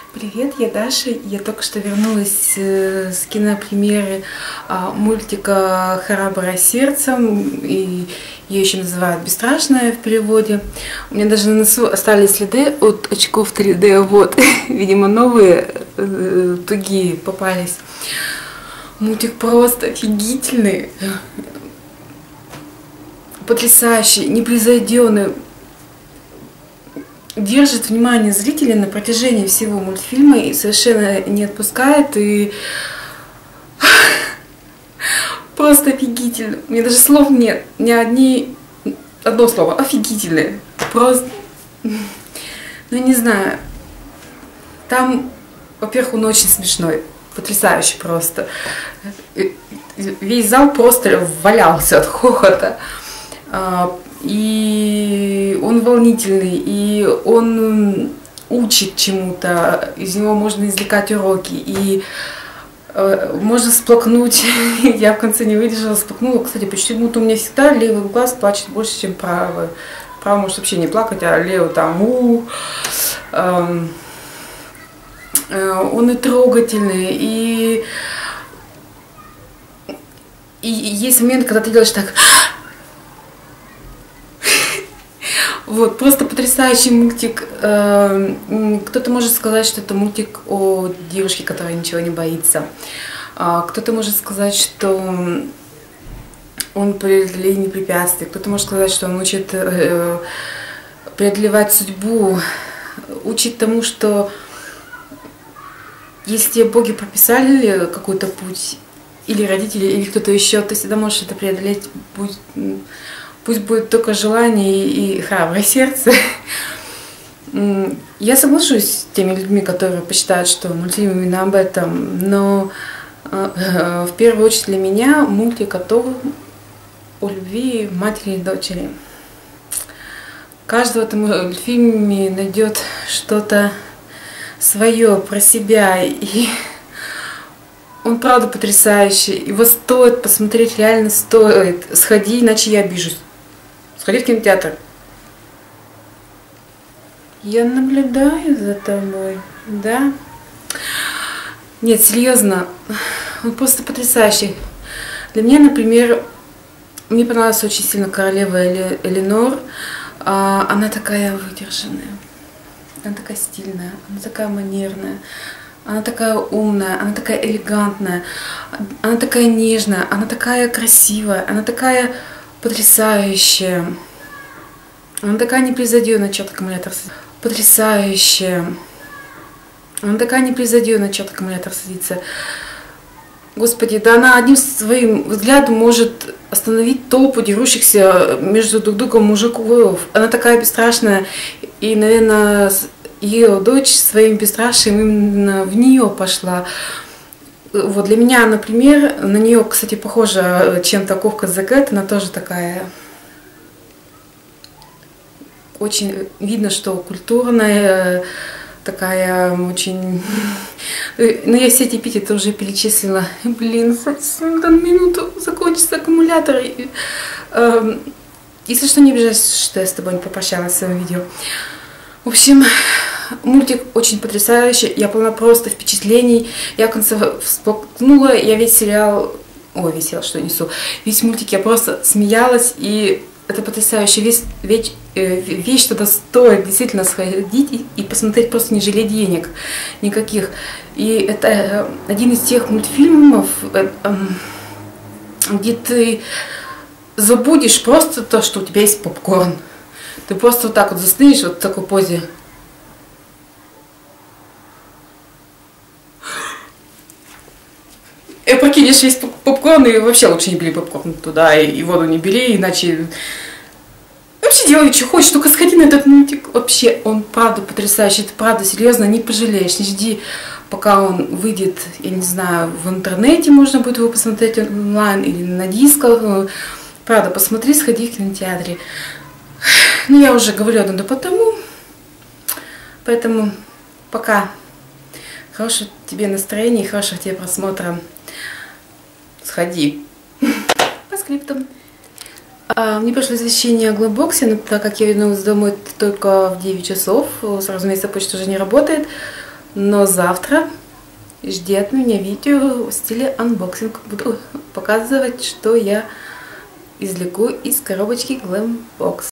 Привет, я Даша. Я только что вернулась с кинопремьеры мультика «Храброе сердцем», и ее еще называют «Бесстрашная» в переводе. У меня даже на носу остались следы от очков 3D, вот, видимо, новые, тугие попались. Мультик просто офигительный, потрясающий, непревзойденный. Держит внимание зрителей на протяжении всего мультфильма и совершенно не отпускает, и просто офигительно. У меня даже слов нет, одно слово, офигительное. Просто, ну не знаю, там, во-первых, он очень смешной, потрясающий просто. Весь зал просто валялся от хохота. И он волнительный, и он учит чему-то, из него можно извлекать уроки, и можно всплакнуть. Я в конце не выдержала, всплакнула. Кстати, почему-то у меня всегда левый глаз плачет больше, чем правый. Правый может вообще не плакать, а левый там он и трогательный, и есть момент, когда ты делаешь так. Вот, просто потрясающий мультик. Кто-то может сказать, что это мультик о девушке, которая ничего не боится. Кто-то может сказать, что он преодоление препятствий. Кто-то может сказать, что он учит преодолевать судьбу, учит тому, что если тебе боги прописали какой-то путь, или родители, или кто-то еще, ты всегда можешь это преодолеть. Пусть будет только желание и храброе сердце. Я соглашусь с теми людьми, которые посчитают, что мультфильм именно об этом, но в первую очередь для меня мультик о любви матери и дочери. Каждый в этом мультфильме найдет что-то свое про себя, и он правда потрясающий. Его стоит посмотреть, реально стоит. Сходи, иначе я обижусь. Сходи в кинотеатр. Я наблюдаю за тобой, да? Нет, серьезно, он просто потрясающий. Для меня, например, мне понравилась очень сильно королева Элинор. Она такая выдержанная, она такая стильная, она такая манерная. Она такая умная, она такая элегантная, она такая нежная, она такая красивая, она такая потрясающая. Она такая непревзойденная, черт аккумулятор садится. Потрясающая. Она такая непревзойденная, черт аккумулятор садится. Господи, да она одним своим взглядом может остановить толпу дерущихся между друг другом мужиков. Она такая бесстрашная, и, наверное, ее дочь своим бесстрашием именно в нее пошла. Вот для меня, например, на нее, кстати, похожа чем-то Ковка the Cat, она тоже такая, очень видно, что культурная, такая очень... Ну, я все эти эпитеты уже перечислила. Блин, на минуту закончится аккумулятор. Если что, не обижайся, что я с тобой не попрощалась в своем видео. В общем, мультик очень потрясающий, я полна просто впечатлений, я в конце всплакнула, я весь сериал, что несу, весь мультик я просто смеялась, и это потрясающе, вещь что-то стоит действительно сходить и посмотреть, просто не жалеть денег никаких. И это один из тех мультфильмов, где ты забудешь просто то, что у тебя есть попкорн. Ты просто вот так вот застынешь, вот в такой позе. И прокинешь весь попкорн, и вообще лучше не бери попкорн туда, и воду не бери, иначе... Вообще делай, что хочешь, только сходи на этот мультик. Вообще, он правда потрясающий, это правда, серьезно, не пожалеешь, не жди, пока он выйдет, я не знаю, в интернете можно будет его посмотреть онлайн или на дисках. Правда, посмотри, сходи в кинотеатре. Ну, я уже говорю одно потому. Поэтому пока. Хорошего тебе настроения и хорошего тебе просмотра. Сходи. По скриптам. Мне пришло извещение о Глобоксе, но так как я вернулась домой только в 9 часов, сразу место почты уже не работает. Но завтра жди от меня видео в стиле анбоксинг. Буду показывать, что я извлеку из коробочки Glambox.